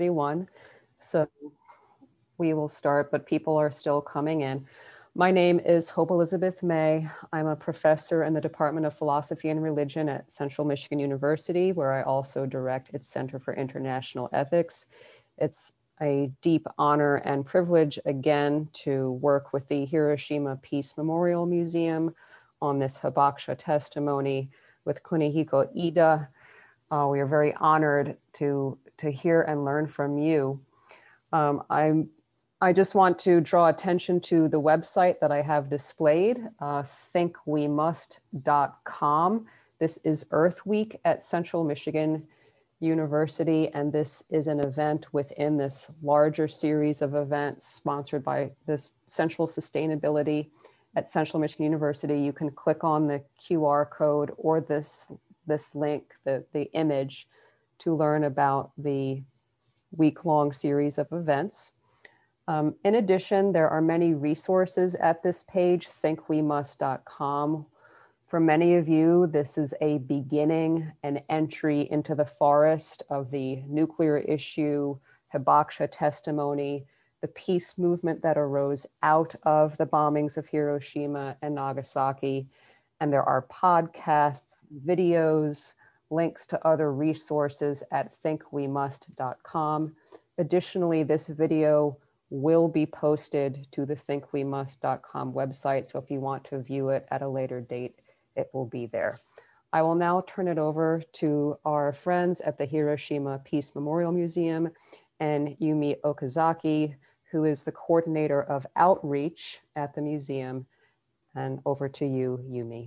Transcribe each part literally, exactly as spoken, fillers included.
seventy-one. So we will start, but people are still coming in. My name is Hope Elizabeth May. I'm a professor in the Department of Philosophy and Religion at Central Michigan University, where I also direct its Center for International Ethics. It's a deep honor and privilege, again, to work with the Hiroshima Peace Memorial Museum on this hibakusha testimony with Kunihiko Ida. Uh, we are very honored to, to hear and learn from you. Um, I'm, I just want to draw attention to the website that I have displayed, uh, think we must dot com. This is Earth Week at Central Michigan University, and this is an event within this larger series of events sponsored by this Central Sustainability at Central Michigan University. You can click on the Q R code or this, this link, the, the image, to learn about the week-long series of events. Um, in addition, there are many resources at this page, think we must dot com. For many of you, this is a beginning, an entry into the forest of the nuclear issue, hibakusha testimony, the peace movement that arose out of the bombings of Hiroshima and Nagasaki. And there are podcasts, videos, links to other resources at think we must dot com. Additionally, this video will be posted to the think we must dot com website. So if you want to view it at a later date, it will be there. I will now turn it over to our friends at the Hiroshima Peace Memorial Museum and Yumi Okazaki, who is the coordinator of outreach at the museum. And over to you, Yumi.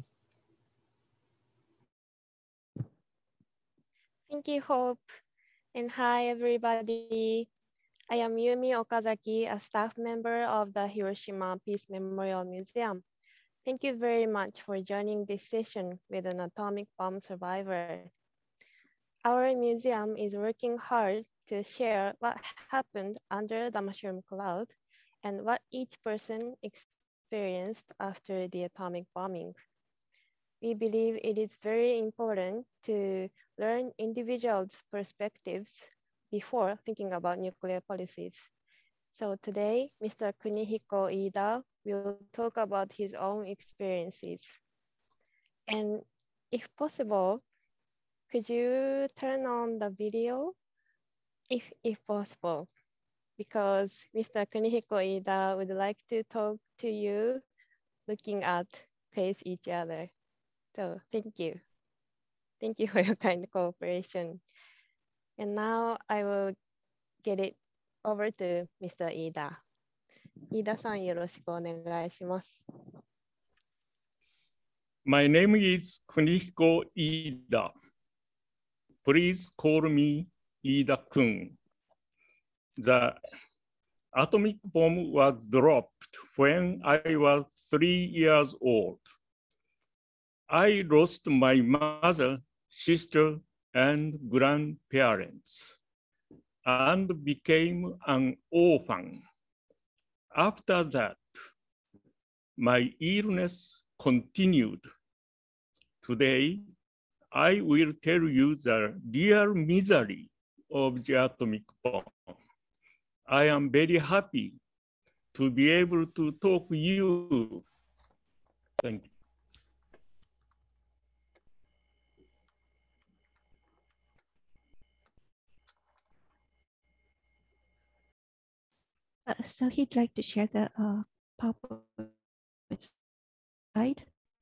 Thank you, Hope. And hi, everybody. I am Yumi Okazaki, a staff member of the Hiroshima Peace Memorial Museum. Thank you very much for joining this session with an atomic bomb survivor. Our museum is working hard to share what happened under the mushroom cloud and what each person experienced after the atomic bombing. We believe it is very important to learn individuals' perspectives before thinking about nuclear policies. So today, Mister Kunihiko Ida will talk about his own experiences. And if possible, could you turn on the video if, if possible? Because Mister Kunihiko Ida would like to talk to you looking at face each other. So thank you. Thank you for your kind cooperation. And now I will get it over to Mister Ida. Ida-san, よろしくお願いします。 My name is Kunihiko Ida. Please call me Ida-kun. The atomic bomb was dropped when I was three years old. I lost my mother, sister, and grandparents, and became an orphan. After that, my illness continued. Today, I will tell you the real misery of the atomic bomb. I am very happy to be able to talk to you. Thank you. Uh, so he'd like to share the uh, PowerPoint slide.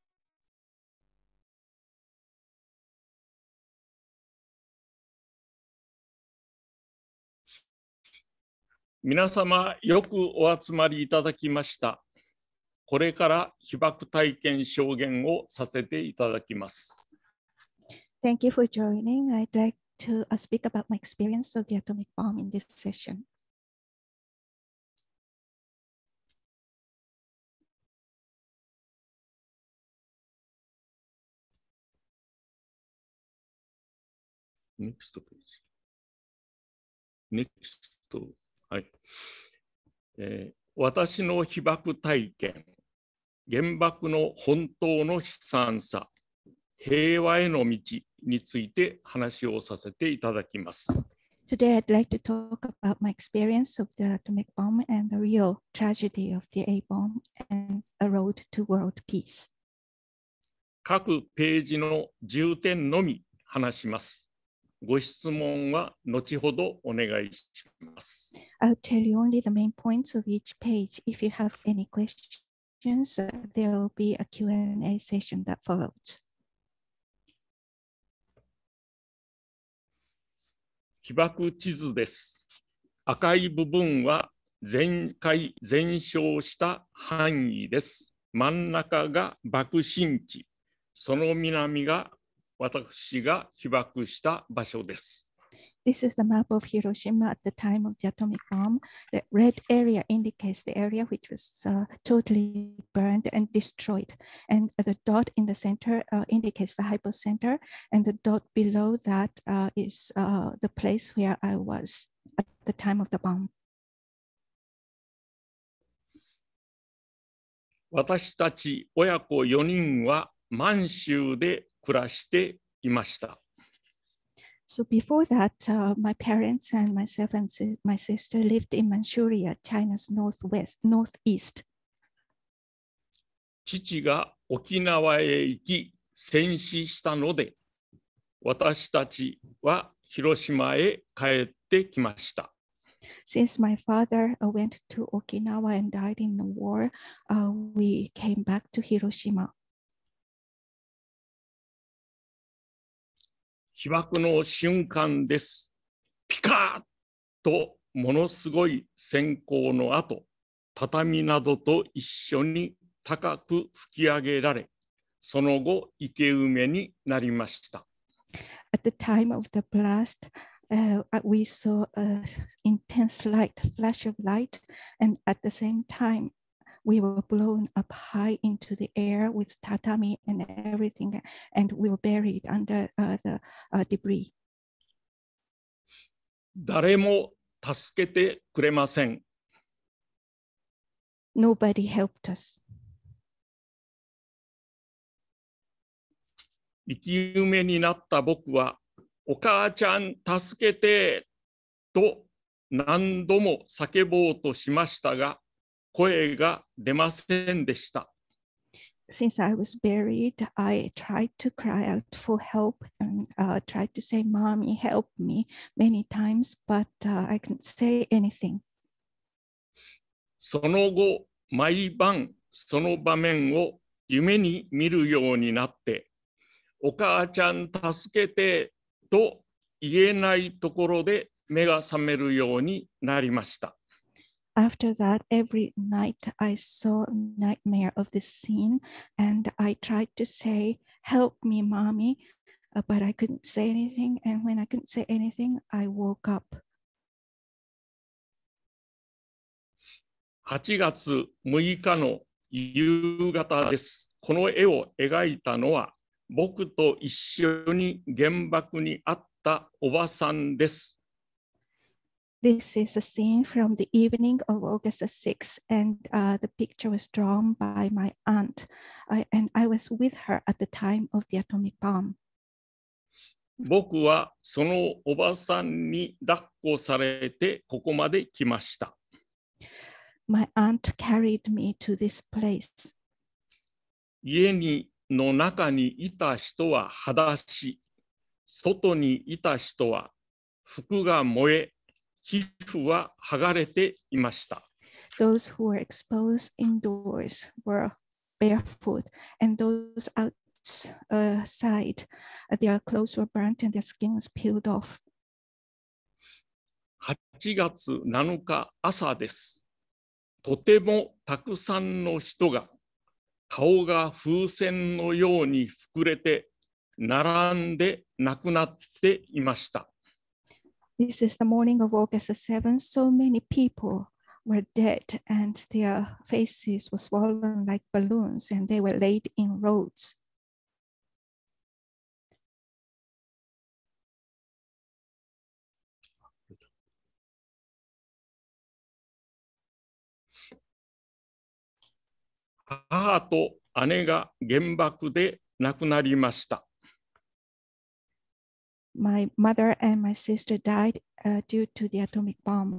皆様、よくお集まりいただきました。これから被爆体験証言をさせていただきます。 Thank you for joining. I'd like to uh, speak about my experience of the atomic bomb in this session. Next page. Next. はい。えー、私の被爆体験、原爆の本当の悲惨さ、平和への道について話をさせていただきます。 Today, I'd like to talk about my experience of the atomic bomb and the real tragedy of the A bomb and a road to world peace. 各ページの重点のみ話します。ご質問は後ほどお願いします。 I'll tell you only the main points of each page. If you have any questions, uh, there will be a Q and A session that follows. 被爆地図です。赤い部分は全壊全焼した範囲です。真ん中が爆心地、その南が私が被爆した場所です。 This is the map of Hiroshima at the time of the atomic bomb. The red area indicates the area which was uh, totally burned and destroyed. And the dot in the center uh, indicates the hypocenter. And the dot below that uh, is uh, the place where I was at the time of the bomb. 私たち親子よにんは満州で暮らしていました。 So before that, uh, my parents and myself and si my sister lived in Manchuria, China's northwest, northeast. 父が沖縄へ行き戦死したので、私たちは広島へ帰ってきました。 Since my father uh, went to Okinawa and died in the war, uh, we came back to Hiroshima. 被爆の瞬間です。ピカッとものすごい閃光の後、畳などと一緒に高く吹き上げられ、その後生け埋めになりました。 At the time of the blast, uh, we saw an intense light, flash of light, and at the same time, we were blown up high into the air with tatami and everything, and we were buried under uh, the uh, debris. 誰も助けてくれません。 Nobody helped us. 生き埋めになった僕は、お母ちゃん助けてと何度も叫ぼうとしましたが、声が出ませんでした。 Since I was buried, I tried to cry out for help and uh, tried to say, "Mommy, help me," many times, but uh, I couldn't say anything. その後、毎晩その場面を夢に見るようになって、お母ちゃん助けてと言えないところで目が覚めるようになりました。 After that, every night I saw a nightmare of this scene, and I tried to say, "Help me, Mommy," uh, but I couldn't say anything. And when I couldn't say anything, I woke up. はちがつむいかの夕方です。この絵を描いたのは、僕と一緒に原爆にあったおばさんです。 This is a scene from the evening of August sixth, and uh, the picture was drawn by my aunt, I, and I was with her at the time of the atomic bomb. 僕はそのおばさんに抱っこされてここまで来ました。 My aunt carried me to this place. 家にの中にいた人は裸足、外にいた人は服が燃え、皮膚は剥がれていました。 Those who were exposed indoors were barefoot, and those outside, their clothes were burnt and their skin was peeled off. はちがつなのか朝です。とてもたくさんの人が顔が風船のように膨れて並んで亡くなっていました。 This is the morning of August seventh. So many people were dead and their faces were swollen like balloons and they were laid in roads. 母と姉が原爆で亡くなりました。 My mother and my sister died uh, due to the atomic bomb.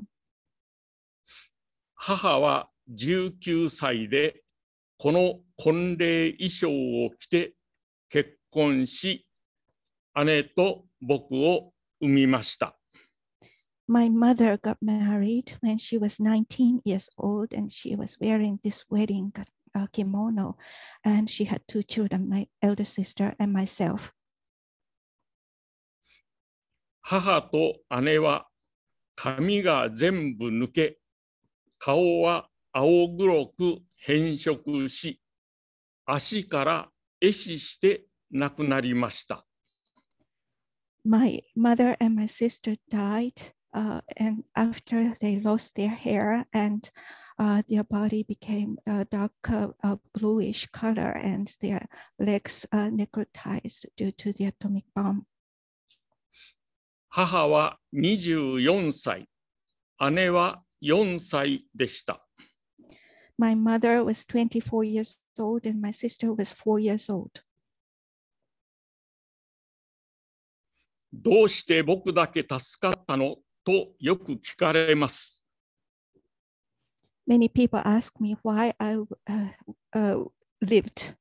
母はじゅうきゅうさいでこの婚礼衣装を着て結婚し、姉と僕を産みました。 My mother got married when she was nineteen years old, and she was wearing this wedding uh, kimono, and she had two children, my elder sister and myself. 母と姉は髪が全部抜け、顔は青黒く変色し、足から壊死して亡くなりました。 My mother and my sister died, uh, and after they lost their hair, and uh, their body became a dark uh, uh, bluish color, and their legs uh, necrotized due to the atomic bomb. 母はにじゅうよんさい、姉はよんさいでした。 My mother was twenty-four years old, and my sister was four years old. どうして僕だけ助かったのとよく聞かれます。 Many people ask me why I uh, uh, lived.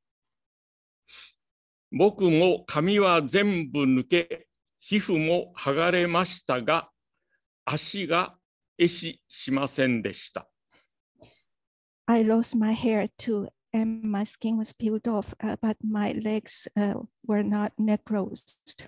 僕も髪は全部抜け、皮膚も剥がれましたが、足が壊死しませんでした。 I lost my hair too, and my skin was peeled off, uh, but my legs uh, were not necrosed.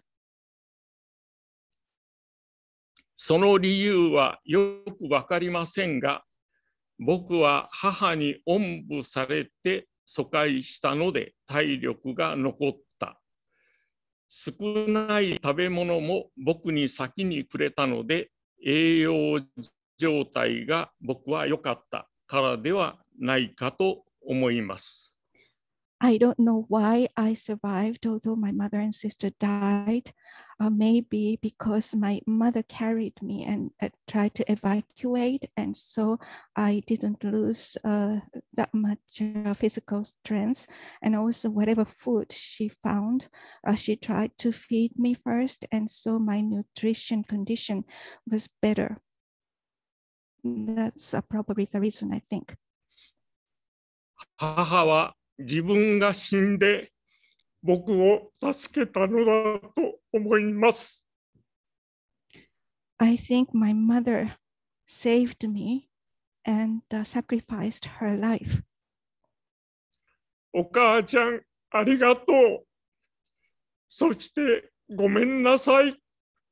その理由はよくわかりませんが、僕は母におんぶされて疎開したので体力が残った。少ない食べ物も僕に先にくれたので、栄養状態が僕は良かったからではないかと思います。 I don't know why I survived, although my mother and sister died. Uh, maybe because my mother carried me and uh, tried to evacuate, and so I didn't lose uh, that much uh, physical strength. And also, whatever food she found, uh, she tried to feed me first, and so my nutrition condition was better. That's uh, probably the reason, I think. 母は自分が死んで僕を助けたのだと思います。 I think my mother saved me and uh, sacrificed her life. お母ちゃん、ありがとう。そしてごめんなさい。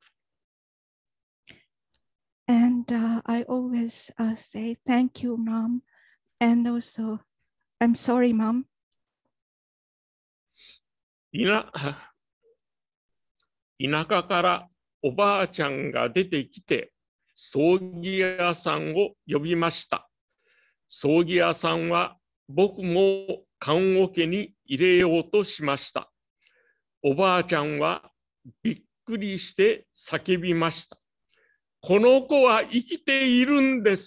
And uh, I always uh, say thank you, Mom. And also, I'm sorry, Mom. いな田舎からおばあちゃんが出てきて葬儀屋さんを呼びました。葬儀屋さんは僕も棺桶に入れようとしました。おばあちゃんはびっくりして叫びました。この子は生きているんです。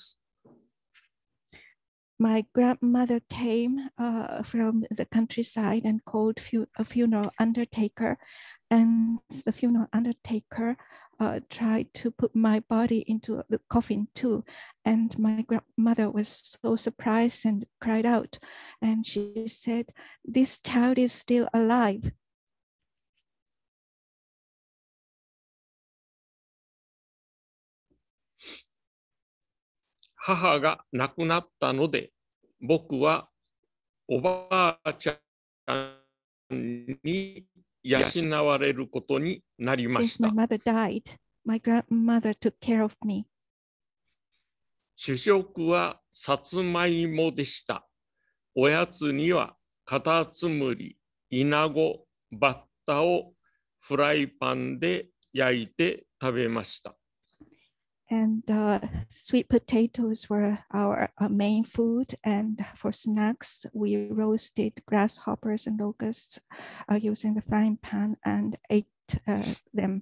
My grandmother came uh, from the countryside and called fu a funeral undertaker, and the funeral undertaker uh, tried to put my body into the coffin too. And my grandmother was so surprised and cried out, and she said, "This child is still alive." 母が亡くなったので、僕はおばあちゃんに養われることになりまし Since た。 my mother died, my grandmother took care of me. 主食はさつまいもでした。おやつにはカタツムリ、イナゴ、バッタをフライパンで焼いて食べました。 And uh, sweet potatoes were our uh, main food. And for snacks, we roasted grasshoppers and locusts uh, using the frying pan and ate uh, them.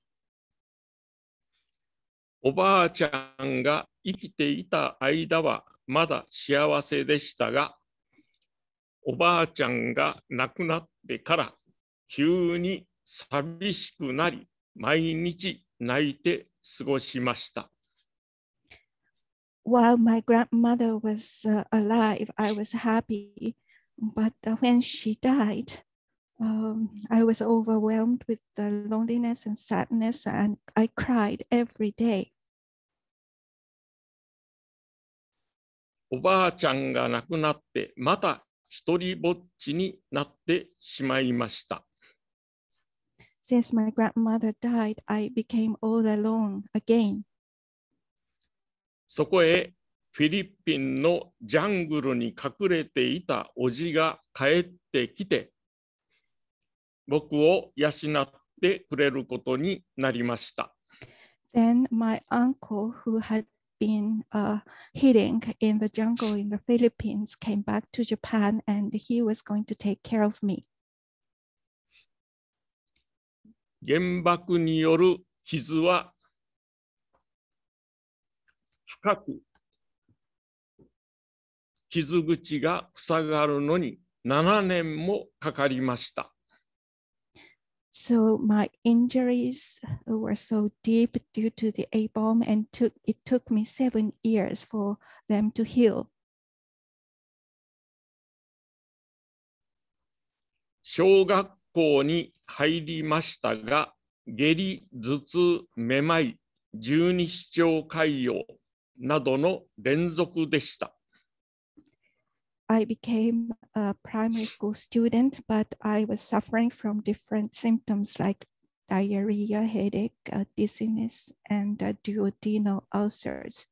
おばあちゃんが生きていた間はまだ幸せでしたが、おばあちゃんが亡くなってから急に寂しくなり、 毎日泣いて過ごしました。 While my grandmother was uh, alive, I was happy. But uh, when she died, um, I was overwhelmed with the loneliness and sadness, and I cried every day. おばあちゃんが亡くなって、また一人ぼっちになってしまいました。 Since my grandmother died, I became all alone again. そこへフィリピンのジャングルに隠れていたおじが帰ってきて、僕を養ってくれることになりました。 Then my uncle, who had been uh, hiding in the jungle in the Philippines, came back to Japan, and he was going to take care of me. 原爆による傷は深く、傷口が塞がるのにななねんもかかりました。 So my injuries were so deep due to the A bomb, and took, it took me seven years for them to heal. 小学校に入りましたが、下痢、頭痛、めまい、十二指腸潰瘍などの連続でした。 I became a primary school student, but I was suffering from different symptoms like diarrhea, headache, uh, dizziness, and uh, duodenal ulcers.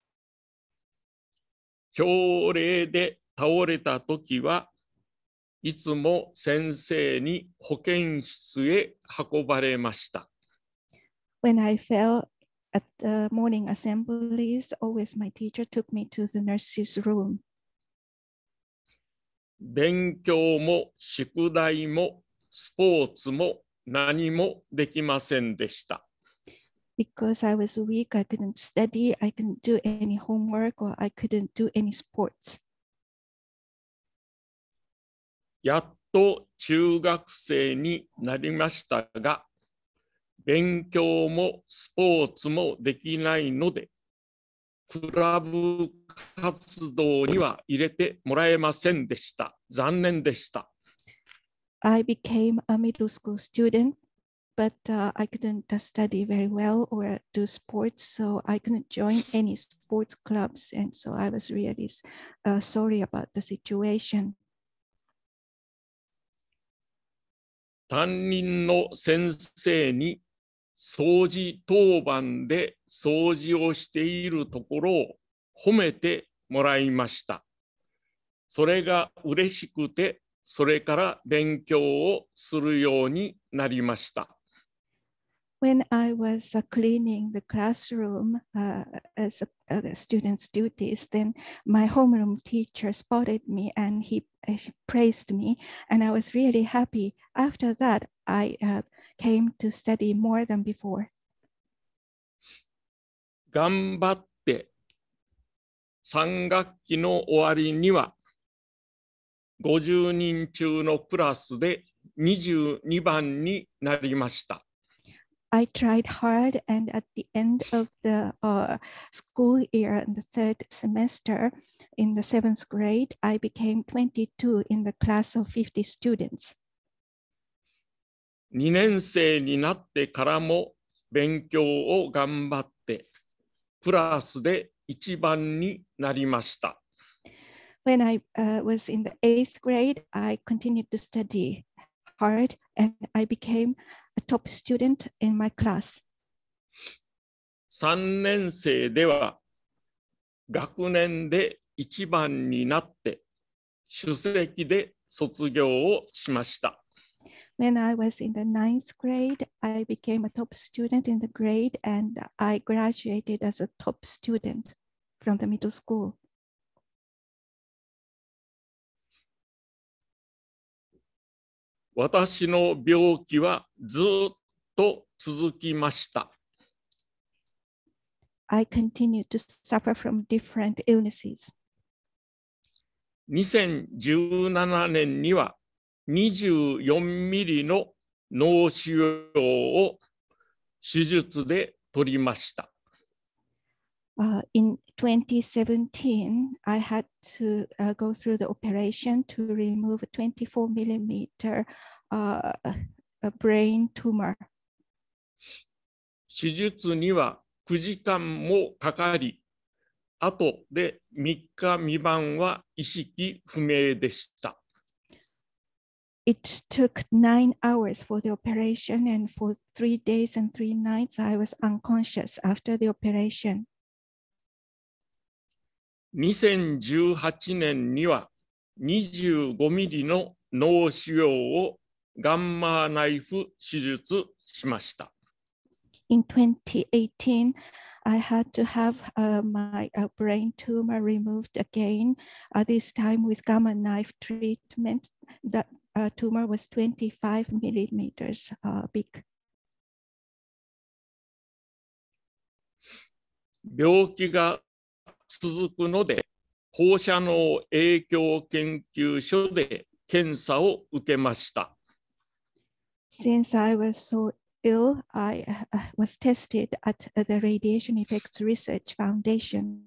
朝礼で倒れたときはいつも先生に保健室へ運ばれました。 When I fell at the morning assemblies, always my teacher took me to the nurse's room. 勉強も宿題もスポーツも何もできませんでした。 Because I was weak, I couldn't study, I couldn't do any homework, or I couldn't do any sports. やっと中学生になりましたが、勉強もスポーツもできないので、クラブ活動には入れてもらえませんでした。残念でした。 I became a middle school student, but uh, I couldn't uh, study very well or do sports, so I couldn't join any sports clubs, and so I was really uh, sorry about the situation. 担任の先生に掃除当番で掃除をしているところを褒めてもらいました。それが嬉しくて、それから勉強をするようになりました。 When I was uh, cleaning the classroom uh, as a, uh, students' duties, then my homeroom teacher spotted me and he uh, praised me, and I was really happy. After that, I uh, came to study more than before. 頑張ってさん学期の終わりにはごじゅうにん中のクラスでにじゅうにばんになりました。 I tried hard, and at the end of the uh, school year, in the third semester, in the seventh grade, I became twenty-two in the class of fifty students. にねん生になってからも勉強を頑張ってクラスで一番になりました。 When I uh, was in the eighth grade, I continued to study hard, and I became a top student in my class. さんねん生では学年で一番になって首席で卒業をしました。 When I was in the ninth grade, I became a top student in the grade, and I graduated as a top student from the middle school. 私の病気はずっと続きました。 I continued to suffer from different illnesses. にせんじゅうななねんにはにじゅうよんミリの脳腫瘍を手術で取りました。 Uh, in twenty seventeen, I had to uh, go through the operation to remove a twenty-four millimeter uh, a brain tumor. 手術にはくじかんもかかり、後でみっかみばんは意識不明でした。 It took nine hours for the operation, and for three days and three nights, I was unconscious after the operation. にせんじゅうはちねんにはにじゅうごミリの脳腫瘍をガンマナイフ手術しました。 In twenty eighteen, I had to have uh, my uh, brain tumor removed again, uh, this time with gamma knife treatment. The uh, tumor was twenty-five millimeters uh, big. 病気が続くので、放射能影響研究所で検査を受けました。 Since I was so ill, I uh, was tested at uh, the Radiation Effects Research Foundation.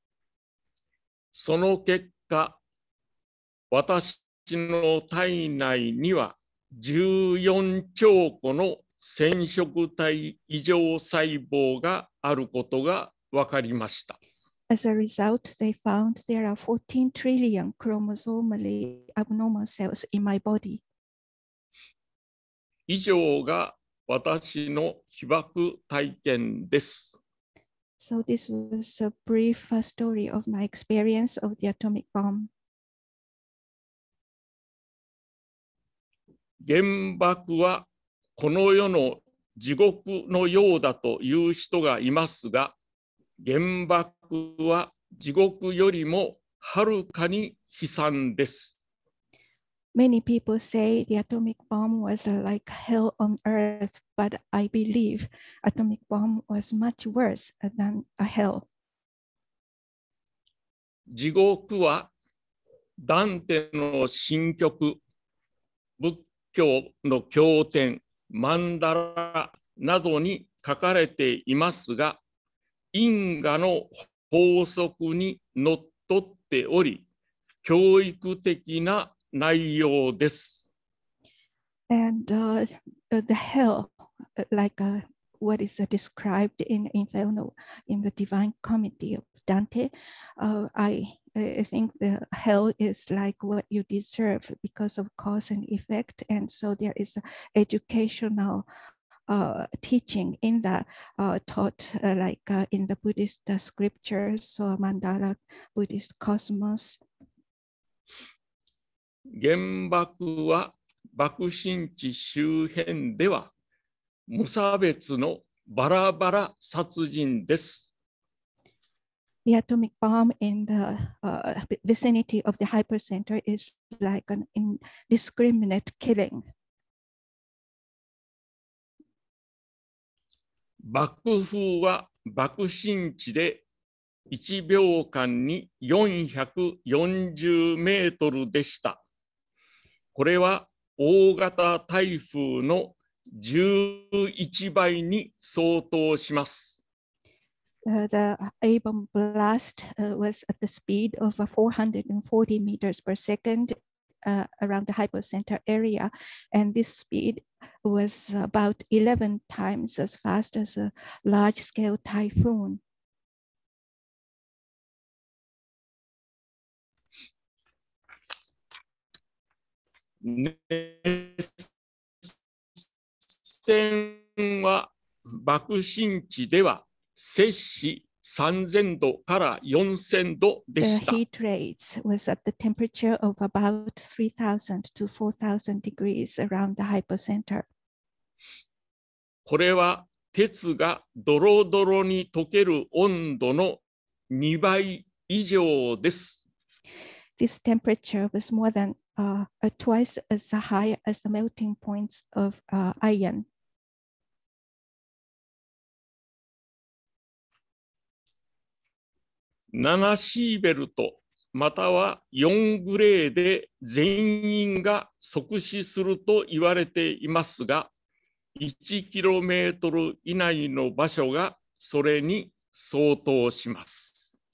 その結果、私の体内にはじゅうよんちょうこの染色体異常細胞があることが分かりました。 As a result, they found there are fourteen trillion chromosomally abnormal cells in my body. 以上が私の被爆体験です。 So this was a brief uh, story of my experience of the atomic bomb. 原爆はこの世の地獄のようだという人がいますが、原爆は地獄よりもはるかに悲惨です。 Many people say the atomic bomb was uh, like hell on earth, but I believe atomic bomb was much worse than a hell. 地獄はダンテの新曲、仏教の経典、マンダラなどに書かれていますが、因果の法則にのっとっており、教育的な内容です。 And uh, the hell, like uh, what is uh, described in Inferno, in the Divine Comedy of Dante, uh, I, I think the hell is like what you deserve because of cause and effect. And so there is an educational uh, teaching in that uh, taught uh, like uh, in the Buddhist uh, scriptures or Mandala Buddhist cosmos. 原爆は爆心地周辺では無差別のバラバラ殺人です。 The atomic bomb in the uh, vicinity of the hypercenter is like an indiscriminate killing. 爆風は爆心地でいちびょうかんによんひゃくよんじゅうメートルでした。これは大型台風のじゅういちばいに相当します。 Uh, the A bomb blast uh, was at the speed of uh, four hundred forty meters per second uh, around the hypocenter area, and this speed was about eleven times as fast as a large-scale typhoon. 熱線は爆心地では摂氏さんぜんどからよんせんどでした。 The heat rates was at the temperature of about three thousand to four thousand degrees around the hypocenter. これは鉄がドロドロに溶ける温度のにばい以上です。 This temperature was more than uh, uh, twice as high as the melting points of uh, iron. ななシーベルトまたはよんグレーで全員が即死すると言われていますが、 いちキロメートル以内の場所がそれに相当します。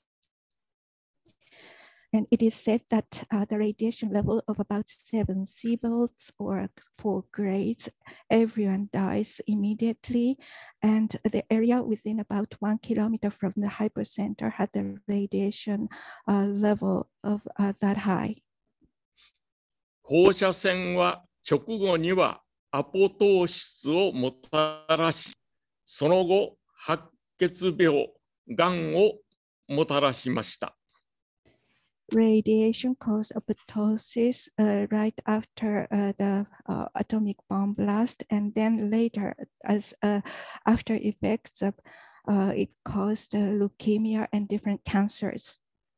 And it is said that uh, the radiation level of about seven seabelts or four grades, everyone dies immediately. And the area within about one kilometer from the hypercenter had the radiation uh, level of uh, that high. 放射線は直後にはアポトーシスをもたらし、その後、白血病、がんをもたらしました。 Radiation caused apoptosis uh, right after uh, the uh, atomic bomb blast, and then later, as uh, after effects of uh, it caused uh, leukemia and different cancers.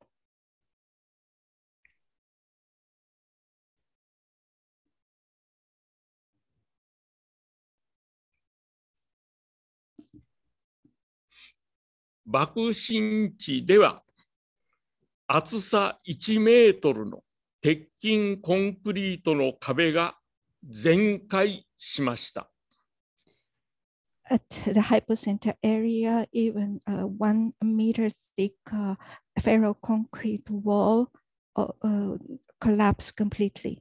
爆心地では厚さいちメートルの鉄筋コンクリートの壁が全壊しました。 At the hypocenter area, even a one meter thick uh, ferroconcrete wall uh, uh, collapsed completely.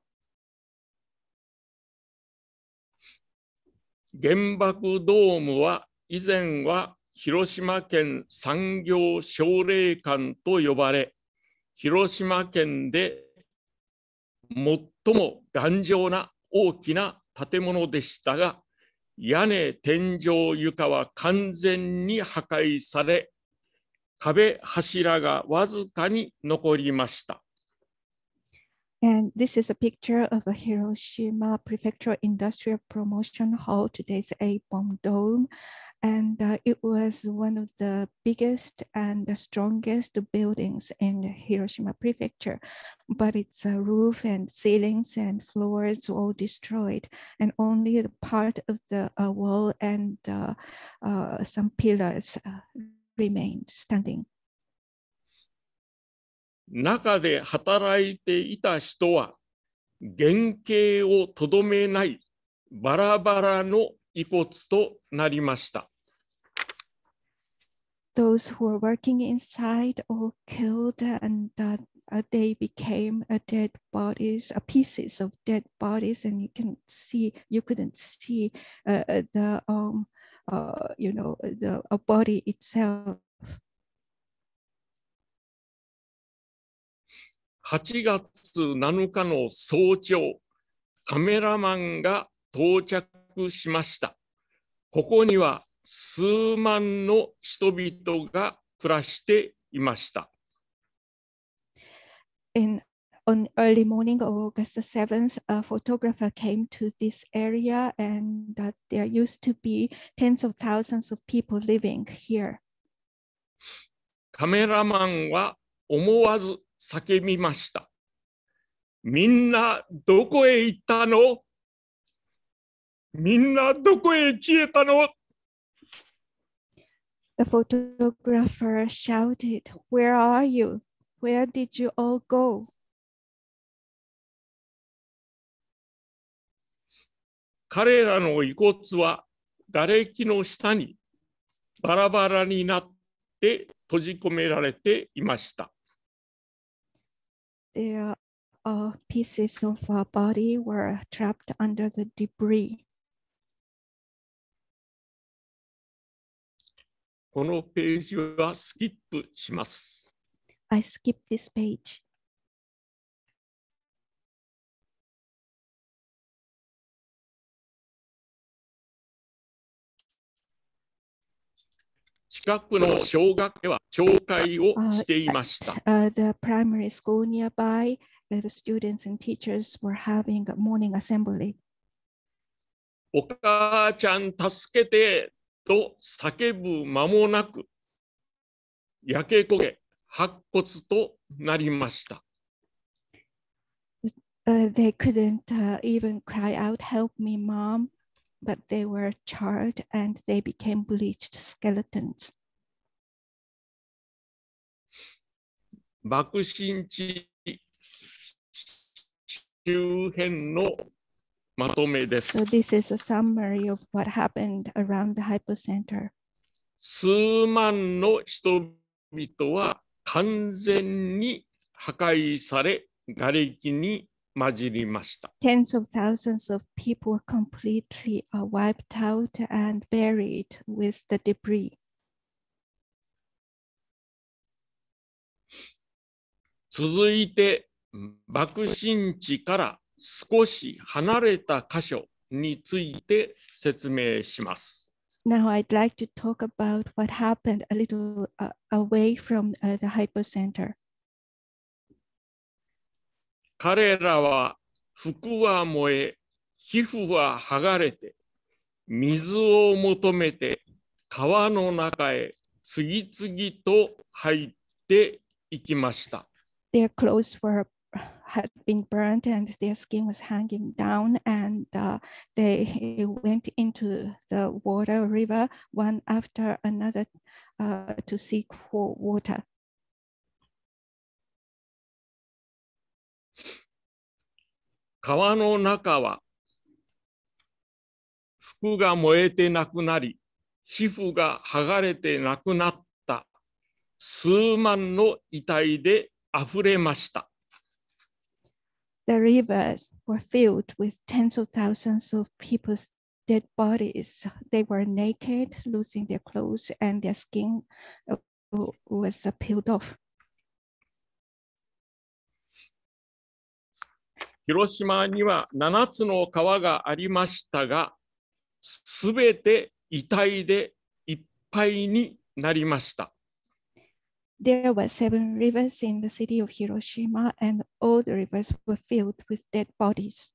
原爆ドームは以前は広島県産業奨励館と呼ばれ、広島県で最も頑丈な大きな建物でしたが、屋根、天井、床は完全に破壊され、壁柱がわずかに残りました。 And this is a picture of a Hiroshima Prefectural Industrial Promotion Hall, today's A-bomb dome. And uh, it was one of the biggest and the strongest buildings in Hiroshima Prefecture, but its uh, roof and ceilings and floors were all destroyed, and only the part of the uh, wall and uh, uh, some pillars uh, remained standing. 中で働いていた人は原型をとどめないバラバラの遺骨となりました。 Those who were working inside all killed, and uh, uh, they became uh, dead bodies, uh, pieces of dead bodies, and you can see, you couldn't see uh, the, um, uh, you know, the uh, body itself. はちがつなのかの早朝、カメラマンが到着しました。ここには数万の人々が暮らしていました。 In on early morning of August the seventh, a photographer came to this area, and that there used to be tens of thousands of people living here. カメラマンは思わず叫びました。みんなどこへ行ったの？みんなどこへ消えたの？ The photographer shouted, "Where are you? Where did you all go?" 彼らの遺骨は瓦礫の下にバラバラになって閉じ込められていました。 Their uh, pieces of uh, body were trapped under the debris. このページはスキップします。 I skipped this page. 近くの小学では朝会をしていました。 Uh, uh, the primary school nearby, the students and teachers were having a morning assembly. お母ちゃん助けてと叫ぶ間もなく、焼け焦げ、白骨となりました。 Uh, they couldn't uh, even cry out, "Help me, Mom," but they were charred and they became bleached skeletons. 爆心地周辺のまとめです。 So this is a summary of what happened around the hypocenter. 数万の人々は完全に破壊され、瓦礫に混じりました。 Tens of thousands of people were completely uh, wiped out and buried with the debris. 続いて、爆心地から少し離れた箇所について説明します。 Now I'd like to talk about what happened a little uh, away from uh, the hypocenter. 彼らは服は燃え、皮膚は剥がれて、水を求めて川の中へ次々と入っていきました。 Their clothes were had been burned and their skin was hanging down, and uh, they went into the water river one after another uh, to seek for water. 川の中は服が燃えてなくなり、皮膚が剥がれてなくなった数万の遺体であふれました。 The rivers were filled with tens of thousands of people's dead bodies. They were naked, losing their clothes, and their skin was peeled off. 広島にはななつの川がありましたが、すべて遺体でいっぱいになりました。 There were seven rivers in the city of Hiroshima, and all the rivers were filled with dead bodies.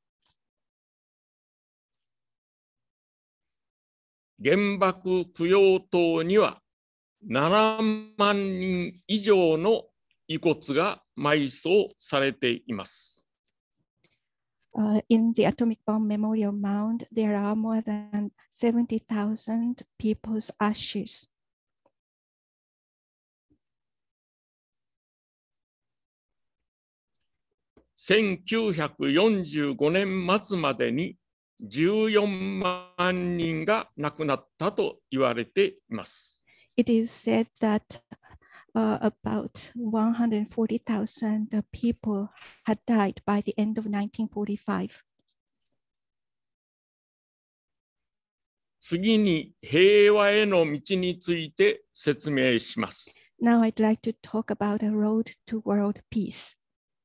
原爆供養塔にはななまんにん以上の遺骨が埋葬されています。 Uh, in the atomic bomb memorial mound, there are more than seventy thousand people's ashes. せんきゅうひゃくよんじゅうごねん末までにじゅうよんまんにんが亡くなったと言われています。 It is said that uh, about one hundred forty thousand people had died by the end of nineteen forty-five. 次に平和への道について説明します。 Now I'd like to talk about a road to world peace.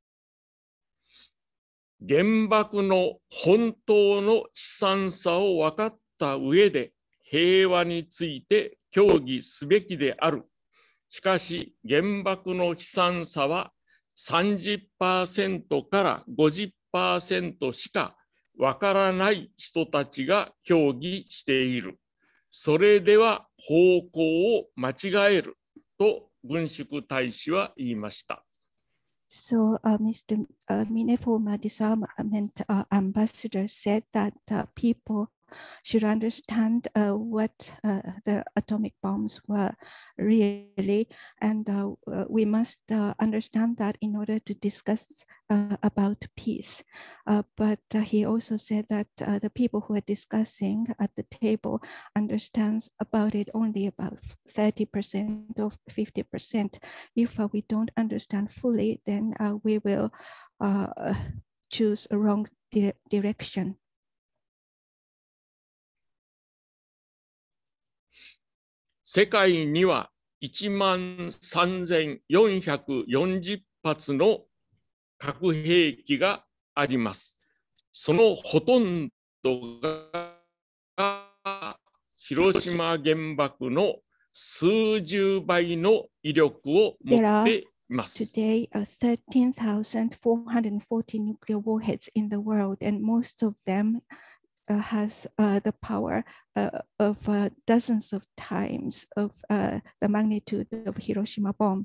原爆の本当の悲惨さを分かった上で平和について協議すべきである。しかし原爆の悲惨さは さんじゅっパーセント から ごじゅっパーセント しか分からない人たちが協議している。それでは方向を間違えると軍縮大使は言いました。 So uh, Mister Uh, Mine, former disarmament uh, ambassador, said that uh, people should understand uh, what uh, the atomic bombs were really, and uh, uh, we must uh, understand that in order to discuss uh, about peace. Uh, but uh, he also said that uh, the people who are discussing at the table understands about it only about thirty percent or fifty percent. If uh, we don't understand fully, then uh, we will uh, choose a wrong di direction. 世界にはいちまんさんぜんよんひゃくよんじゅっはつの核兵器があります。そのほとんどが広島原爆の数十倍の威力を持っています。 Today, uh, thirteen thousand four hundred forty nuclear warheads in the world, and most of them uh, has uh, the power uh, of uh, dozens of times of uh, the magnitude of Hiroshima bomb.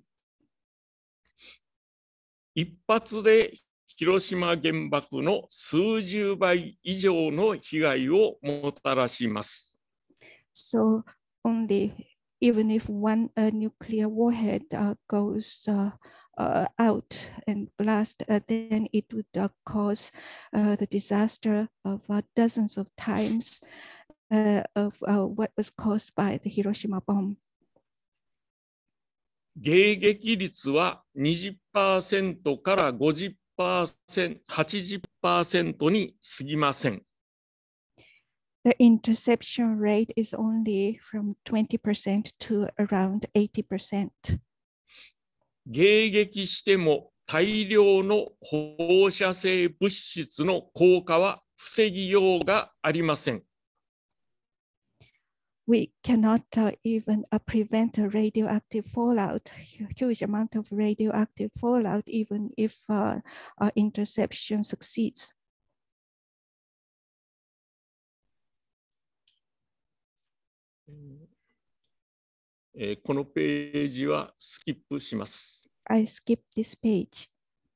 一発で広島原爆の数十倍以上の被害をもたらします。 So only even if one uh, nuclear warhead uh, goes uh, uh, out and blast, uh, then it would uh, cause uh, the disaster of uh, dozens of times uh, of uh, what was caused by the Hiroshima bomb. 迎撃率は にじゅっパーセント から ごじゅっパーセント、はちじゅっパーセント に過ぎません。 The interception rate is only from twenty percent to around eighty percent. 迎撃しても大量の放射性物質の効果は防ぎようがありません。 We cannot uh, even uh, prevent a radioactive fallout, huge amount of radioactive fallout, even if uh, uh, interception succeeds. えー、このページはスキップします。 I skip this page.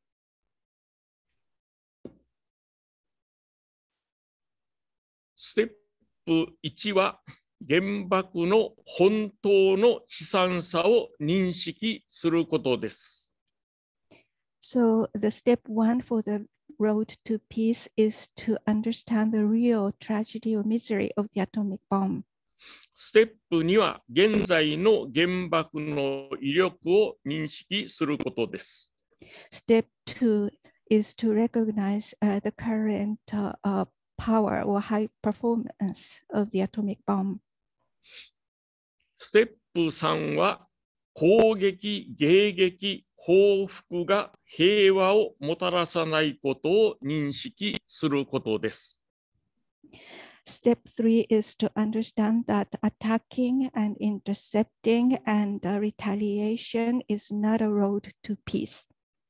ステップいちは原爆の本当の悲惨さを認識することです。 So the step one for the road to peace is to understand the real tragedy or misery of the atomic bomb. ステップには現在の原爆の威力を認識することです。 Step two is to recognize uh, the current uh, uh, power or high performance of the atomic bomb. ステップさんは攻撃、迎撃、報復が平和をもたらさないことを認識することです。 Step three is to understand that attacking and intercepting and uh, retaliation is not a road to peace.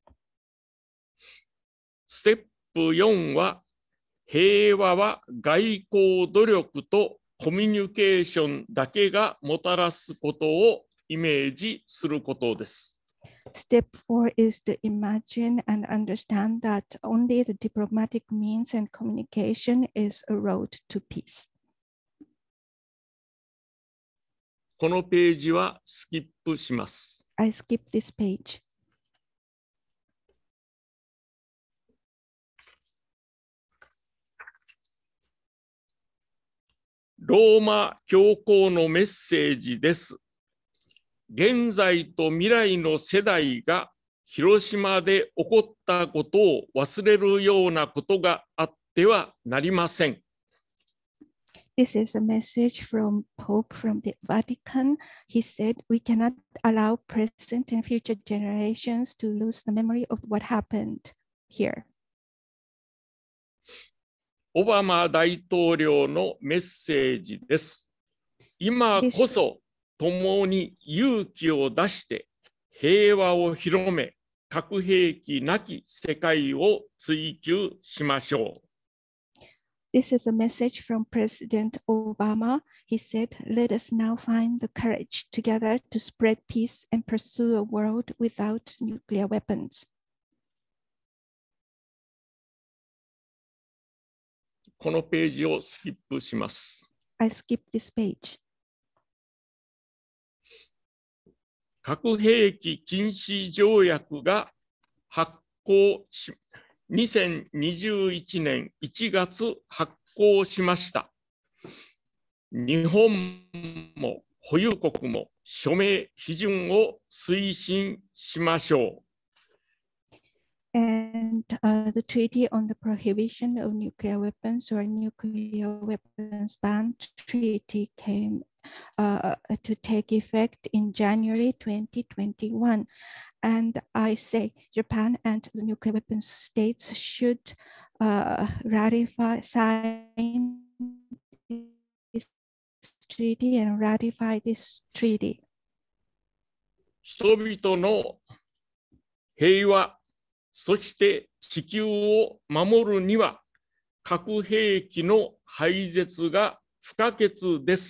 ステップよんは平和は外交努力とコミュニケーションだけがもたらすことをイメージすることです。 Step four is to imagine and understand that only the diplomatic means and communication is a road to peace. このページはスキップします。 I skip this page. ローマ教皇のメッセージです。現在と未来の世代が広島で起こったことを忘れるようなことがあってはなりません。 This is a message from Pope from the Vatican. He said, we cannot allow present and future generations to lose the memory of what happened here. オバマ大統領のメッセージです。今こそ共に勇気を出して平和を広め、核兵器なき世界を追求しましょう。 This is a message from President Obama. He said, let us now find the courage together to spread peace and pursue a world without nuclear weapons. このページをスキップします。 I skip this page. 核兵器禁止条約が発効し、にせんにじゅういちねんいちがつ発効しました。日本も保有国も署名批准を推進しましょう。 And uh, the Treaty on the Prohibition of Nuclear Weapons or Nuclear Weapons Ban Treaty came uh, to take effect in January twenty twenty-one. And I say Japan and the nuclear weapons states should uh, ratify, sign this treaty and ratify this treaty. 人々の平和、そして地球を守るには核兵器の廃絶が不可欠です。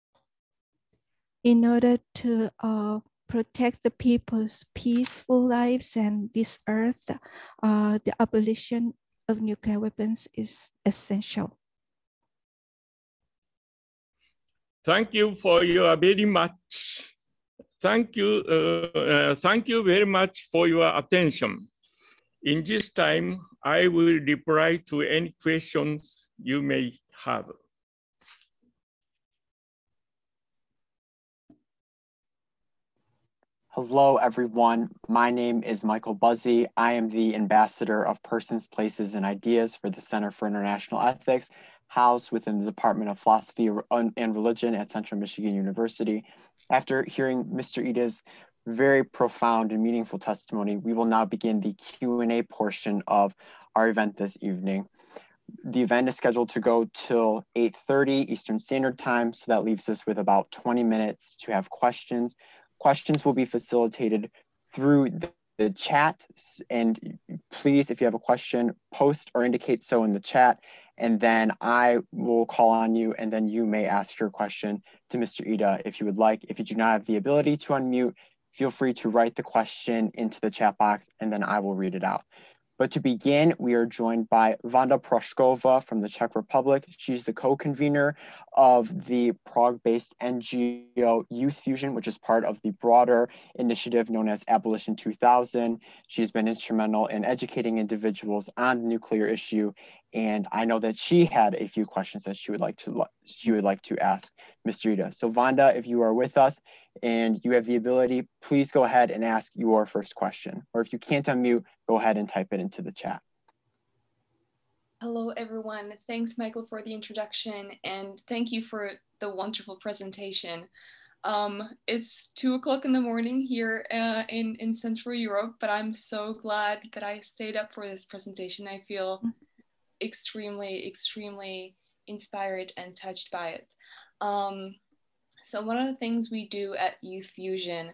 In order to uh, protect the people's peaceful lives and this earth, uh, the abolition of nuclear weapons is essential. Thank you for your very much. Thank you, uh, uh, thank you very much for your attention. In this time, I will reply to any questions you may have. Hello, everyone. My name is Michael Buzzy. I am the Ambassador of Persons, Places, and Ideas for the Center for International Ethics, housed within the Department of Philosophy and Religion at Central Michigan University. After hearing Mister Ida's very profound and meaningful testimony, we will now begin the Q and A portion of our event this evening. The event is scheduled to go till eight thirty Eastern Standard Time, so that leaves us with about twenty minutes to have questions. Questions will be facilitated through the, the chat, and please, if you have a question, post or indicate so in the chat, and then I will call on you, and then you may ask your question to Mister Ida if you would like. If you do not have the ability to unmute, feel free to write the question into the chat box, and then I will read it out. But to begin, we are joined by Wanda Proshkova from the Czech Republic. She's the co-convener of the Prague-based N G O Youth Fusion, which is part of the broader initiative known as Abolition two thousand. She's been instrumental in educating individuals on the nuclear issue, and I know that she had a few questions that she would like to she would like to ask Mister Ida. So Wanda, if you are with us and you have the ability, please go ahead and ask your first question. Or if you can't unmute, go ahead and type it into the chat. Hello, everyone. Thanks, Michael, for the introduction, and thank you for the wonderful presentation. Um, it's two o'clock in the morning here uh, in, in Central Europe, but I'm so glad that I stayed up for this presentation. I feel extremely, extremely inspired and touched by it. Um, so one of the things we do at Youth Fusion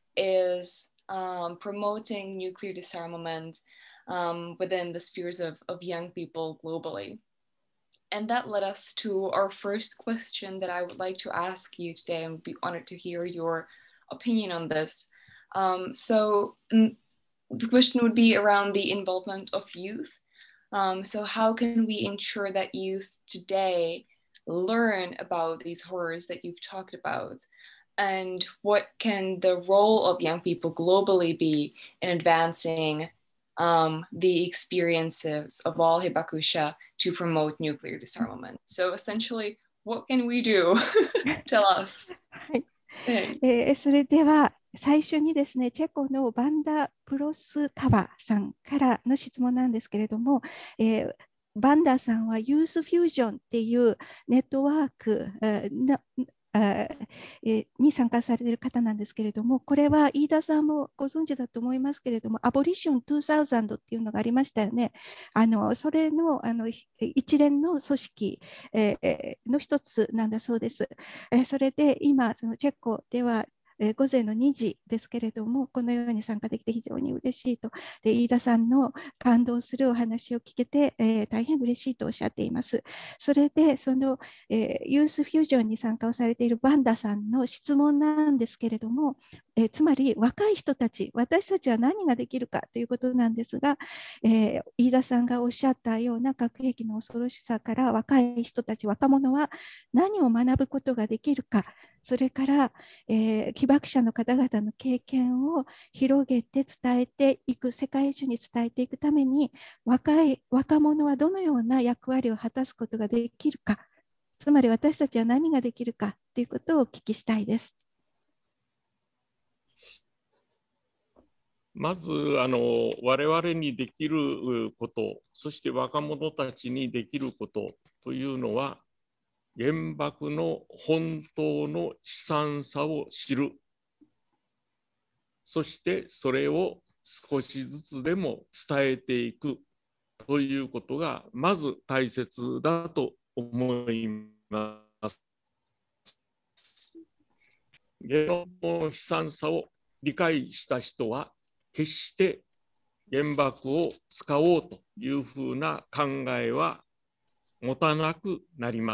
is um, promoting nuclear disarmament um, within the spheres of, of young people globally. And that led us to our first question that I would like to ask you today, and would be honored to hear your opinion on this. Um, so the question would be around the involvement of youth. Um, so how can we ensure that youth today learn about these horrors that you've talked about? And what can the role of young people globally be in advancing um, the experiences of all Hibakusha to promote nuclear disarmament? So essentially, what can we do? Tell us. はい、えー、それでは最初にですね、チェコのバンダ・プロスカバさんからの質問なんですけれども、えー、バンダさんはユースフュージョンっていうネットワーク、えーなえー、に参加されている方なんですけれども、これは飯田さんもご存知だと思いますけれども、アボリションにせんっていうのがありましたよね。あのそれの、あの一連の組織、えー、の一つなんだそうです。えー、それで今、そのチェコではえー、午前のにじですけれども、このように参加できて非常に嬉しいと。で、飯田さんの感動するお話を聞けて、えー、大変嬉しいとおっしゃっています。それで、その、えー、ユースフュージョンに参加をされているバンダさんの質問なんですけれども、えー、つまり若い人たち、私たちは何ができるかということなんですが、えー、飯田さんがおっしゃったような核兵器の恐ろしさから若い人たち、若者は何を学ぶことができるか、それから、えー、被爆者の方々の経験を広げて伝えていく、世界中に伝えていくために、若い若者はどのような役割を果たすことができるか、つまり私たちは何ができるかということをお聞きしたいです。 まずあの我々にできること、そして若者たちにできることというのは、原爆の本当の悲惨さを知る。そしてそれを少しずつでも伝えていくということがまず大切だと思います。原爆の悲惨さを理解した人は決して原爆を使おうというふうな考えは持たなくなります。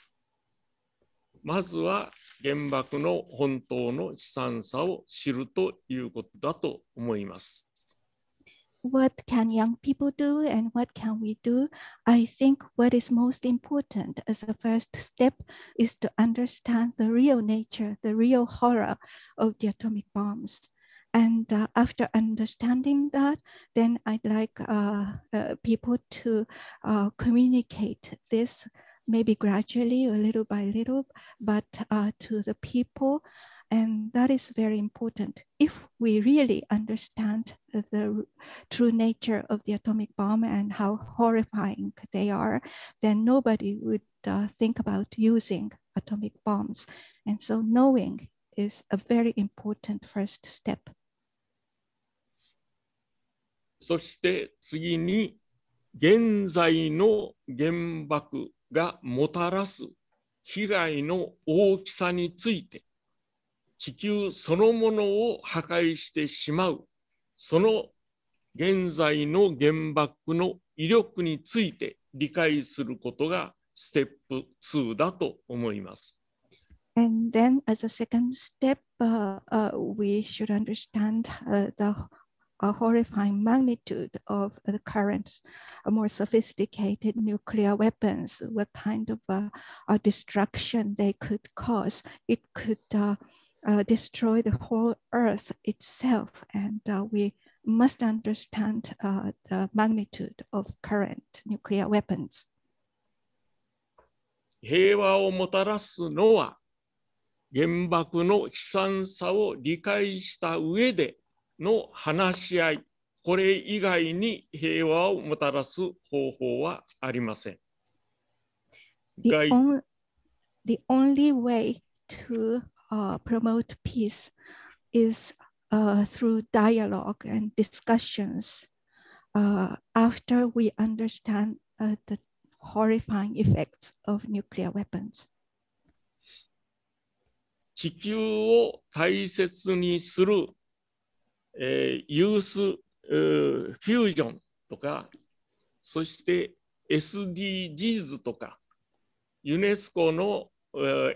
まずは原爆の本当の悲惨さを知るということだと思います。 what can young people do and what can we do? I think what is most important as a first step is to understand the real nature, the real horror of the atomic bombs. And uh, after understanding that, then I'd like uh, uh, people to uh, communicate this maybe gradually or little by little, but uh, to the people. And that is very important. If we really understand the true nature of the atomic bomb and how horrifying they are, then nobody would uh, think about using atomic bombs. And so knowing is a very important first step. そして次に、現在の原爆がもたらす被害の大きさについて、地球そのものを破壊してしまう、その現在の原爆の威力について理解することがステップツーだと思います。 And then as a second step, uh, uh, we should understand uh, the uh, horrifying magnitude of the current, uh, more sophisticated nuclear weapons, what kind of uh, uh, destruction they could cause. It could uh, uh, destroy the whole Earth itself. And uh, we must understand uh, the magnitude of current nuclear weapons. 平和をもたらすのは、原爆の悲惨さを理解した上での話し合い、これ以外に平和をもたらす方法はありません。 The, on, the only way to uh, promote peace is uh, through dialogue and discussions uh, after we understand uh, the horrifying effects of nuclear weapons. 地球を大切にする、えー、ユース、えー、フュージョンとか、そして エスディージーズ とか、ユネスコの、えー、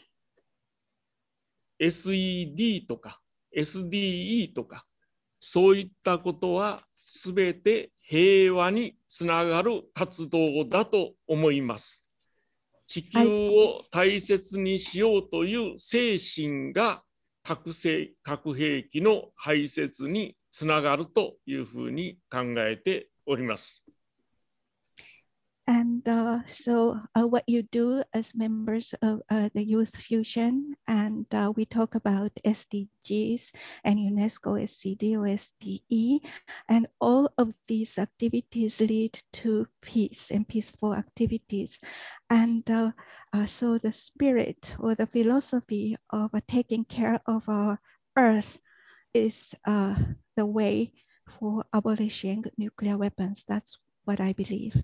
エスイーディー とか、エスディーイー とか、そういったことはすべて平和につながる活動だと思います。地球を大切にしようという精神が核兵器の廃絶につながるというふうに考えております。 And uh, so uh, what you do as members of uh, the Youth Fusion, and uh, we talk about S D Gs and UNESCO S C D or S D E, and all of these activities lead to peace and peaceful activities. And uh, uh, so the spirit or the philosophy of uh, taking care of our earth is uh, the way for abolishing nuclear weapons. That's what I believe.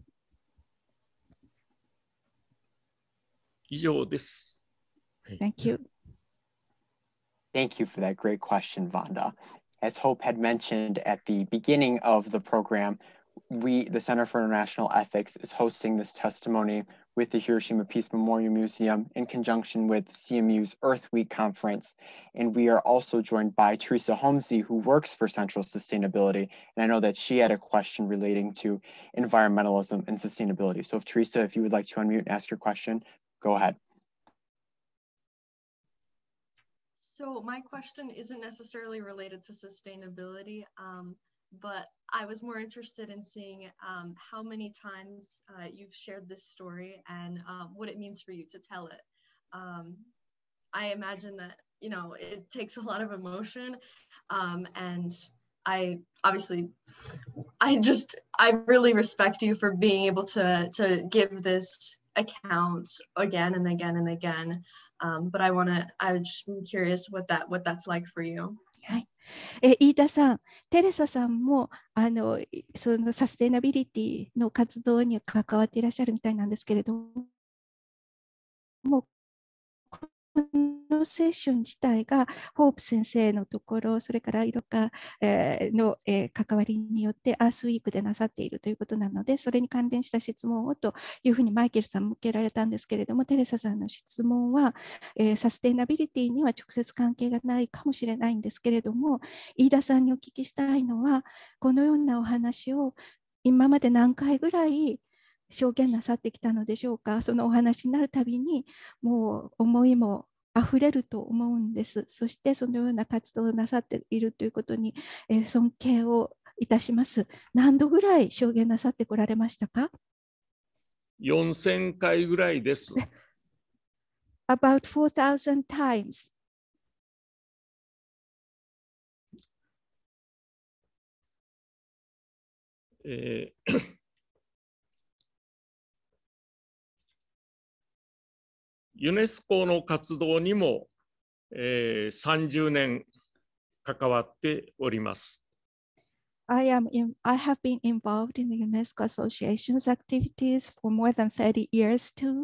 以上です。 Thank you. Thank you for that great question, Vanda. As Hope had mentioned at the beginning of the program, we, the Center for International Ethics, is hosting this testimony with the Hiroshima Peace Memorial Museum in conjunction with C M U's Earth Week conference. And we are also joined by Teresa Holmesy, who works for Central Sustainability. And I know that she had a question relating to environmentalism and sustainability. So if Teresa, if you would like to unmute and ask your question, go ahead. So my question isn't necessarily related to sustainability, um, but I was more interested in seeing um, how many times uh, you've shared this story and uh, what it means for you to tell it. Um, I imagine that, you know, it takes a lot of emotion, um, and I obviously, I just, I really respect you for being able to, to give this account again and again and again. Um, but I want to, I was just curious what that, what that's like for you. はい、え飯田さん、テレサさんもあのそのサステナビリティの活動に関わっていらっしゃるみたいなんですけれども、このセッション自体がホープ先生のところ、それからいろか、えー、の、えー、関わりによってアースウィークでなさっているということなので、それに関連した質問をというふうにマイケルさん向けられたんですけれども、テレサさんの質問は、えー、サステナビリティには直接関係がないかもしれないんですけれども、飯田さんにお聞きしたいのは、このようなお話を今まで何回ぐらい証言なさってきたのでしょうか。そのお話になるたびにもう思いもあふれると思うんです。そしてそのような活動をなさっているということに、えー、尊敬をいたします。何度ぐらい証言なさってこられましたか？ よんせんかいぐらいです。 About four thousand times. えーユネスコの活動にも、えー、さんじゅうねん関わっております。 I am in, I have been involved in the UNESCO Association's activities for more than thirty years too.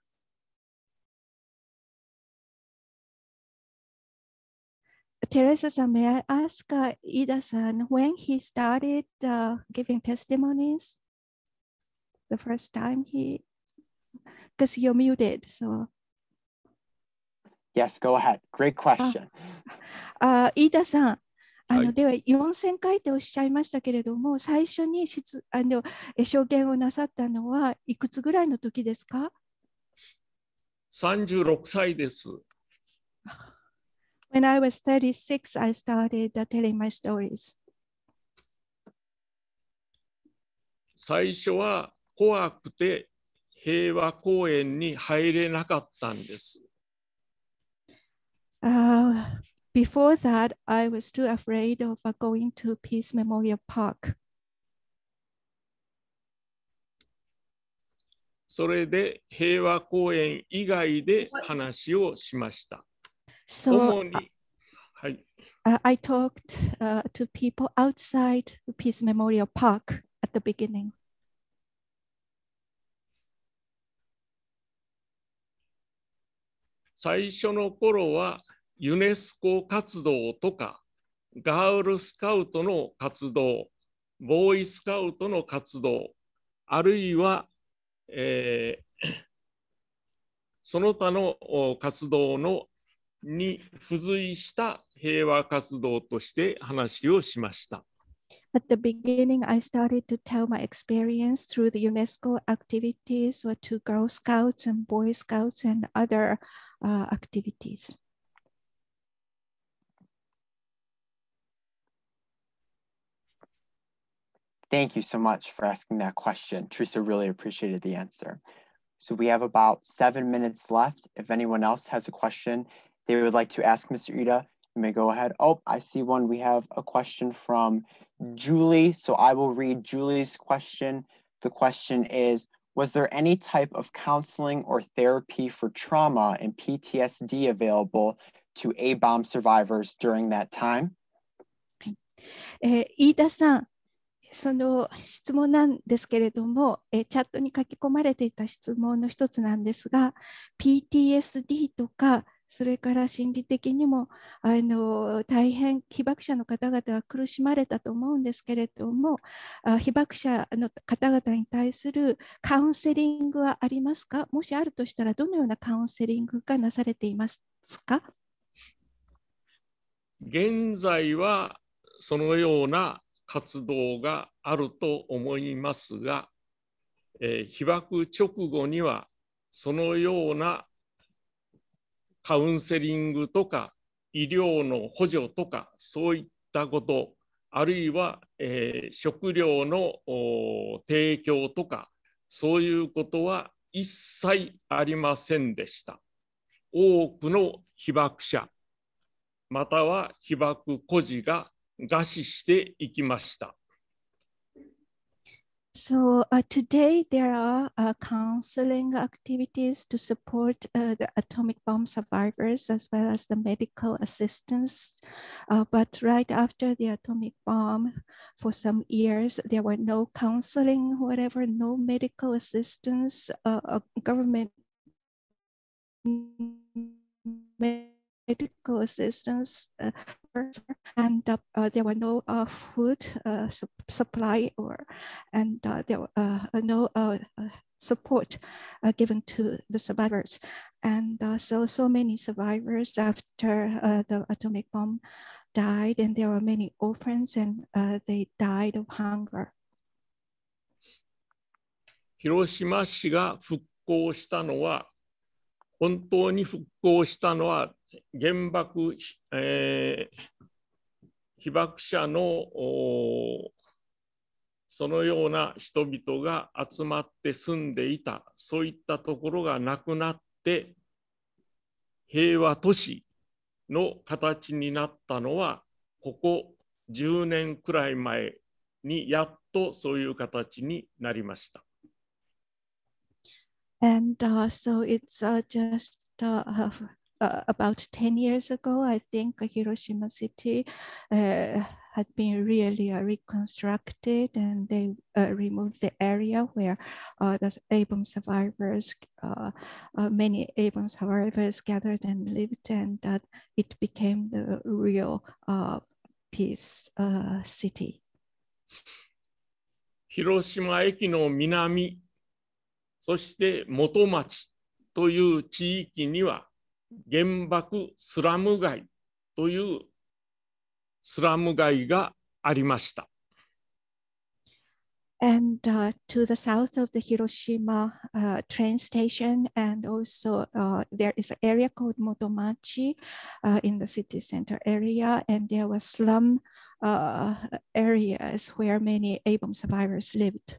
Teresa, may I ask uh, Ida-san when he started uh, giving testimonies? The first time he, because you're muted, so. Yes, go ahead. Great question. あ、飯田さん、あの、 はい、 ではよんせんかいとおっしゃいましたけれども、最初に質あの証言をなさったのはいくつぐらいの時ですか？ さんじゅうろくさいです。 When I was thirty-six, I started uh, telling my stories. 最初は怖くて平和公園に入れなかったんです。 Uh, before that, I was too afraid of uh, going to Peace Memorial Park. それで平和公園以外で話をしました。 So 主に、はい、 uh, I talked uh, to people outside the Peace Memorial Park at the beginning. 最初の頃はユネスコ活動とかガールスカウトの活動、ボーイスカウトの活動、あるいは、えー、その他の活動のに付随した平和活動として話をしました。 At the beginning, I started to tell my experience through the UNESCO activities or to Girl Scouts and Boy Scouts and other uh, activities. Thank you so much for asking that question. Teresa really appreciated the answer. So we have about seven minutes left. If anyone else has a question they would like to ask Mister Ida, you may go ahead. Oh, I see one. We have a question from Julie. So I will read Julie's question. The question is, was there any type of counseling or therapy for trauma and P T S D available to A-bomb survivors during that time? えー、飯田さん、その質問なんですけれども、えー、チャットに書き込まれていた質問の一つなんですが、ピーティーエスディー とか、それから心理的にもあの大変被爆者の方々は苦しまれたと思うんですけれども、あ被爆者の方々に対するカウンセリングはありますか？もしあるとしたら、どのようなカウンセリングがなされていますか？ 現在はそのような活動があると思いますが、えー、被爆直後にはそのようなカウンセリングとか医療の補助とかそういったこと、あるいは、えー、食料の提供とかそういうことは一切ありませんでした。多くの被爆者または被爆孤児が餓死していきました。 So uh, today there are uh, counseling activities to support uh, the atomic bomb survivors as well as the medical assistance. Uh, but right after the atomic bomb, for some years, there were no counseling, whatever, no medical assistance, uh, uh, government medical assistance, uh, and uh, uh, there were no uh, food uh, su supply or, and uh, there were uh, no uh, uh, support uh, given to the survivors. And uh, so, so many survivors after uh, the atomic bomb died, and there were many orphans, and uh, they died of hunger. 広島市が復興したのは、本当に復興したのは、原爆、えー、被爆者のそのような人々が集まって住んでいた、そういったところがなくなって、平和都市の形になったのは、ここじゅうねんくらい前にやっとそういう形になりました。 And uh, so it's uh, just uh, uh, about ten years ago, I think Hiroshima City uh, has been really uh, reconstructed, and they uh, removed the area where uh, the A B O M survivors, uh, uh, many A B O M survivors gathered and lived, and that it became the real uh, peace uh, city. 広島駅の南、そして元町という地域には原爆スラム街というスラム街がありました。 And uh, to the south of the Hiroshima uh, train station, and also uh, there is an area called Motomachi uh, in the city center area, and there were slum uh, areas where many A B O M survivors lived.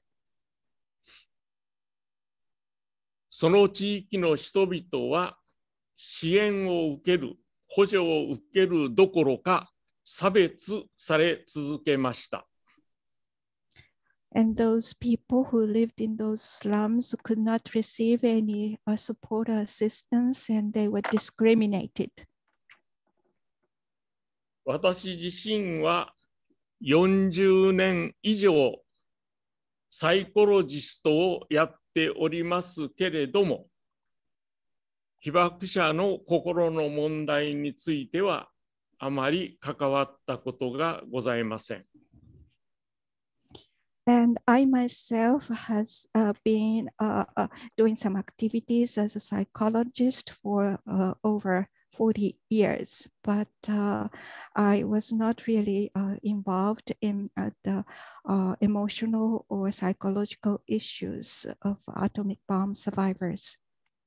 その地域の人々は支援を受ける、補助を受けるどころか差別され続けました。 And those people who lived in those slums could not receive any uh, support or assistance, and they were discriminated. 私自身はよんじゅうねん以上サイコロジストをやっておりますけれども、被爆者の心の問題についてはあまり関わったことがございません。 And I myself has uh, been uh, uh, doing some activities as a psychologist for uh, over forty years, but uh, I was not really uh, involved in uh, the uh, emotional or psychological issues of atomic bomb survivors.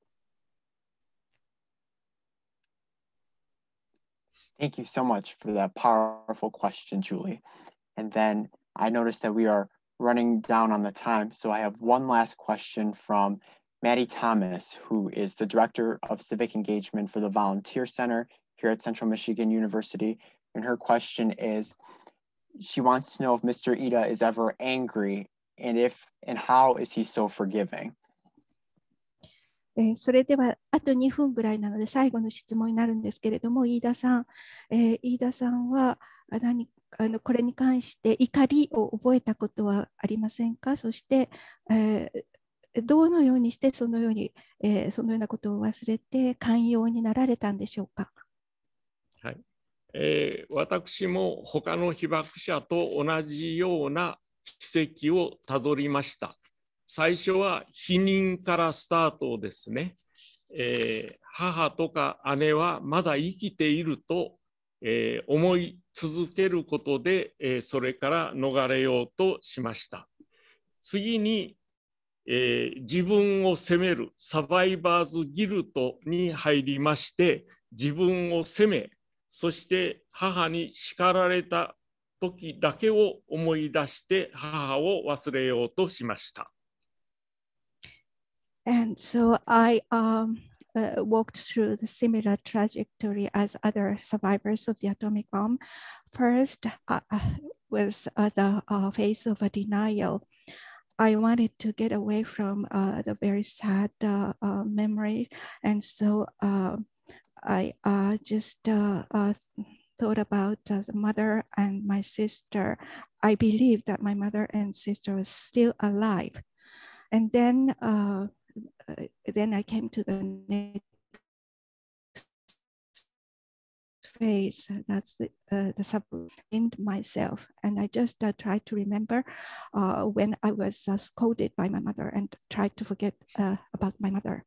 Thank you so much for that powerful question, Julie. And then I noticed that we are running down on the time, so I have one last question from Maddie Thomas, who is the Director of Civic Engagement for the Volunteer Center here at Central Michigan University. And her question is, she wants to know if Mister Ida is ever angry, and if and how is he so forgiving? えー、それではあとにふんぐらいなので最後の質問になるんですけれども、飯田さん、えー、飯田さんは何あのこれに関して怒りを覚えたことはありませんか？そして、えー、どのようにしてそのように、えー、そのようなことを忘れて寛容になられたんでしょうか？ はい、えー、私も他の被爆者と同じような奇跡をたどりました。最初は否認からスタートですね。えー、母とか姉はまだ生きていると、えー、思い続けることで、えー、それから逃れようとしました。次に、えー、自分を責めるサバイバーズギルトに入りまして、自分を責め、そして母に叱られた時だけを思い出して母を忘れようとしました。 And so I um, uh, walked through the similar trajectory as other survivors of the atomic bomb. First uh, was uh, the uh, phase of a denial. I wanted to get away from uh, the very sad uh, uh, memories, and so uh, I uh, just uh, uh, thought about uh, the mother and my sister. I believed that my mother and sister was still alive, and then. Uh, Uh, then I came to the next face. That's the, uh, the sub-named myself. And I just uh, tried to remember uh, when I was uh, scolded by my mother and tried to forget uh, about my mother.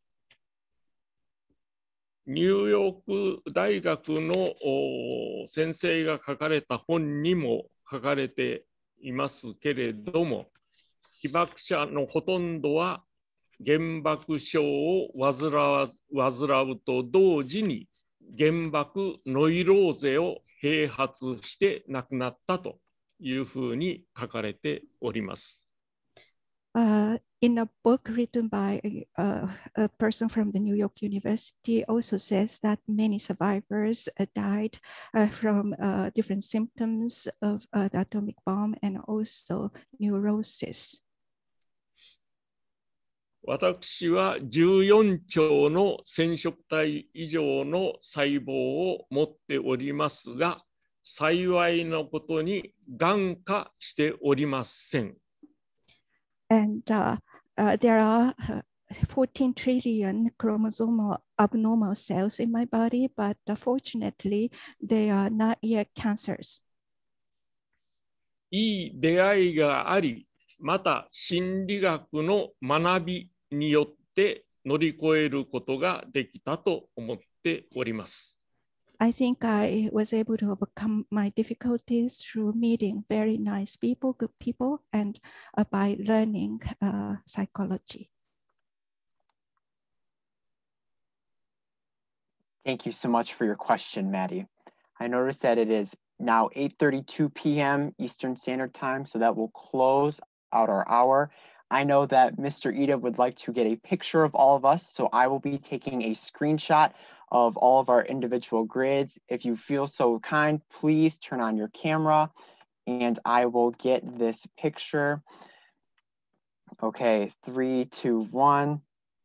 ニューヨーク大学の先生が書かれた本にも書かれていますけれども、被爆者のほとんどは原爆症を患わ患うと同時に原爆ノイローゼを併発して亡くなったというふうに書かれております。 Uh, in a book written by uh, a person from the New York University also says that many survivors uh, died uh, from uh, different symptoms of uh, the atomic bomb and also neurosis. 私はじゅうよん兆の染色体以上の細胞を持っておりますが、幸いなことにがん化しておりません。 And uh, uh, there are uh, fourteen trillion chromosomal abnormal cells in my body, but uh, fortunately, they are not yet cancers. いい出会いがあり、また心理学の学びによって乗り越えることができたと思っております。 I think I was able to overcome my difficulties through meeting very nice people, good people, and uh, by learning uh, psychology. Thank you so much for your question, Maddie. I noticed that it is now eight thirty-two p m Eastern Standard Time, so that will close out our hour. I know that Mister Ida would like to get a picture of all of us, so I will be taking a screenshot of all of our individual grids. If you feel so kind, please turn on your camera and I will get this picture. Okay, three, two, one.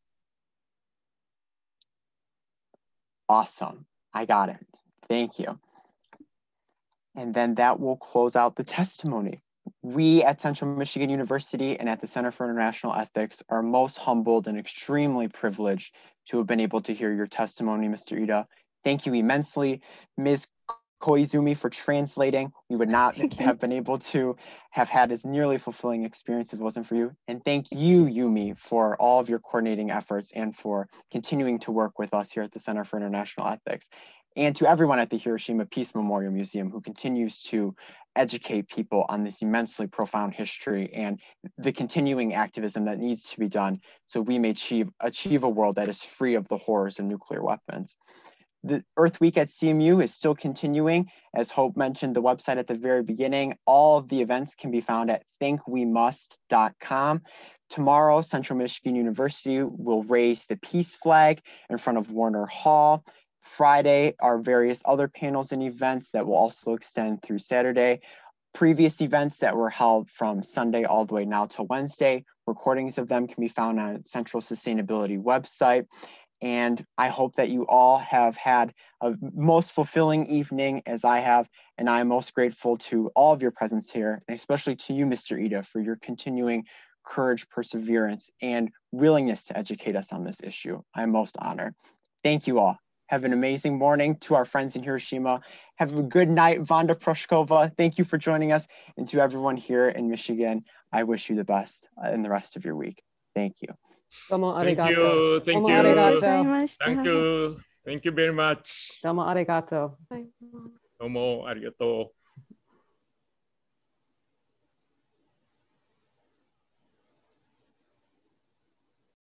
Awesome, I got it, thank you. And then that will close out the testimony. We at Central Michigan University and at the Center for International Ethics are most humbled and extremely privileged to have been able to hear your testimony, Mister Ida. Thank you immensely, Miz Koizumi, for translating. We would not have been able to have had as nearly fulfilling experience if it wasn't for you. And thank you, Yumi, for all of your coordinating efforts and for continuing to work with us here at the Center for International Ethics. And to everyone at the Hiroshima Peace Memorial Museum who continues to educate people on this immensely profound history and the continuing activism that needs to be done so we may achieve, achieve a world that is free of the horrors of nuclear weapons. The Earth Week at C M U is still continuing. As Hope mentioned the website at the very beginning, all of the events can be found at think we must dot com. Tomorrow, Central Michigan University will raise the peace flag in front of Warner Hall. Friday are various other panels and events that will also extend through Saturday. Previous events that were held from Sunday all the way now to Wednesday, recordings of them can be found on Central Sustainability website. And I hope that you all have had a most fulfilling evening as I have, and I am most grateful to all of your presence here, and especially to you, Mister Ida, for your continuing courage, perseverance, and willingness to educate us on this issue. I am most honored. Thank you all. Have an amazing morning. To our friends in Hiroshima, have a good night, Vanda Proshkova. Thank you for joining us. And to everyone here in Michigan, I wish you the best in the rest of your week. Thank you. Domo Thank arigato. you. Thank Domo you. arigato. Thank you. Thank you very much. Domo arigato. Domo arigato.